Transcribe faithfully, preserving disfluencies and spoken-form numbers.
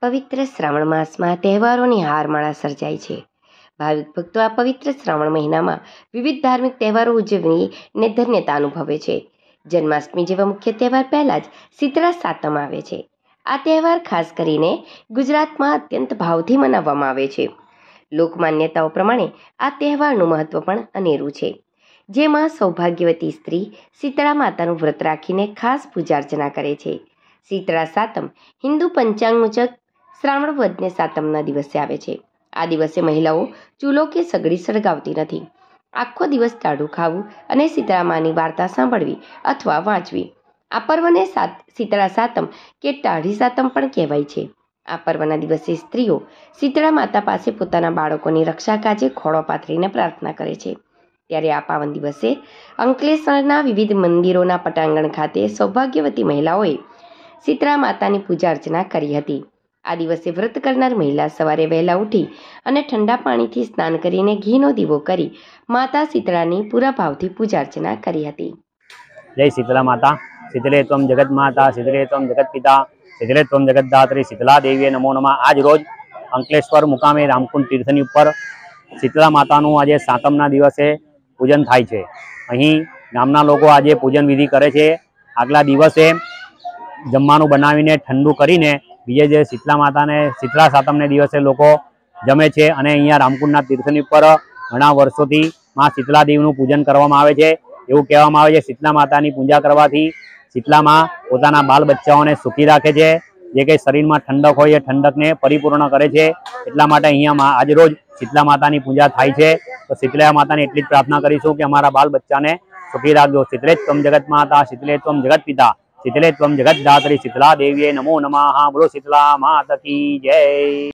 પવિત્ર શ્રાવણ માસમાં તહેવારોની હારમાળા સર્જાય છે। ભાવિક ભક્તો આ પવિત્ર શ્રાવણ મહિનામાં વિવિધ ધાર્મિક તહેવારો ઉજવણીને ધન્યતા અનુભવે છે। જન્માષ્ટમી જેવા મુખ્ય તહેવાર પહેલાં જ શીતળા સાતમ આવે છે। આ તહેવાર ખાસ કરીને ગુજરાતમાં અત્યંત ભાવથી મનાવવામાં આવે છે। લોકમાન્યતાઓ પ્રમાણે આ તહેવારનું મહત્વ પણ અનેરું છે, જેમાં સૌભાગ્યવતી સ્ત્રી શીતળા માતાનું વ્રત રાખીને ખાસ પૂજા અર્ચના કરે છે। શીતળા સાતમ હિન્દુ પંચાંગ મુજબ શ્રાવણ વદને સાતમના દિવસે આવે છે। આ દિવસે મહિલાઓ ચૂલો કે સગડી સળગાવતી નથી। આખો દિવસ ટાઢું ખાવું અને શીતળા માની વાર્તા સાંભળવી અથવા વાંચવી। આ પર્વને સાત શીતળા સાતમ કે ટાઢી સાતમ પણ કહેવાય છે। આ પર્વના દિવસે સ્ત્રીઓ શીતળા માતા પાસે પોતાના બાળકોની રક્ષા કાજે ખોળો પાથરીને પ્રાર્થના કરે છે। ત્યારે આ પાવન દિવસે અંકલેશ્વરના વિવિધ મંદિરોના પટાંગણ ખાતે સૌભાગ્યવતી મહિલાઓએ શીતળા માતાની પૂજા અર્ચના કરી હતી। આ દિવસે વ્રત કરનાર મહિલા સવારે વહેલા ઉઠી અને ઠંડા પાણીથી સ્નાન કરીને ઘીનો દીવો કરી માતા શીતળાની પૂરા ભાવથી પૂજા અર્ચના કરી હતી। जय शीतला माता। शीतले त्वं जगत माता, शीतले त्वं जगत पिता, शीतले त्वं जगतदात्री, शीतला देवीए नमो नमः। आज रोज अंकलेश्वर मुकामे रामकुंड तीर्थनी ઉપર શીતળા માતાનું આજે સાતમના દિવસે પૂજન થાય છે। અહીં ગામના લોકો આજે પૂજન વિધિ કરે છે। આગલા દિવસે જમવાનું બનાવીને ઠંડુ કરીને બીજે જે શીતળા માતાને શીતળા સાતમને દિવસે લોકો જમે છે અને અહીંયા રામકુંડના તીર્થની ઉપર ઘણા વર્ષોથી માં શીતળા દેવીનું પૂજન કરવામાં આવે છે। એવું કહેવામાં આવે છે શીતળા માતાની પૂજા કરવાથી શીતળા માં પોતાના બાલ બચ્ચાઓને સુખી રાખે છે। જે કંઈ શરીરમાં ઠંડક હોય એ ઠંડકને પરિપૂર્ણ કરે છે। એટલા માટે અહીંયા આજ રોજ શીતળા માતાની પૂજા થાય છે। તો શીતળા માતાને એટલી જ પ્રાર્થના કરીશું કે અમારા બાલ બચ્ચાને સુખી રાખજો। શીતલે ત્વમ જગત માતા, શીતલે ત્વમ જગત પિતા, શીતલે ત્વમ જગત દાત્રી, શીતલા દેવીએ નમો નમઃ। બોલો શીતલા માતા કી જય।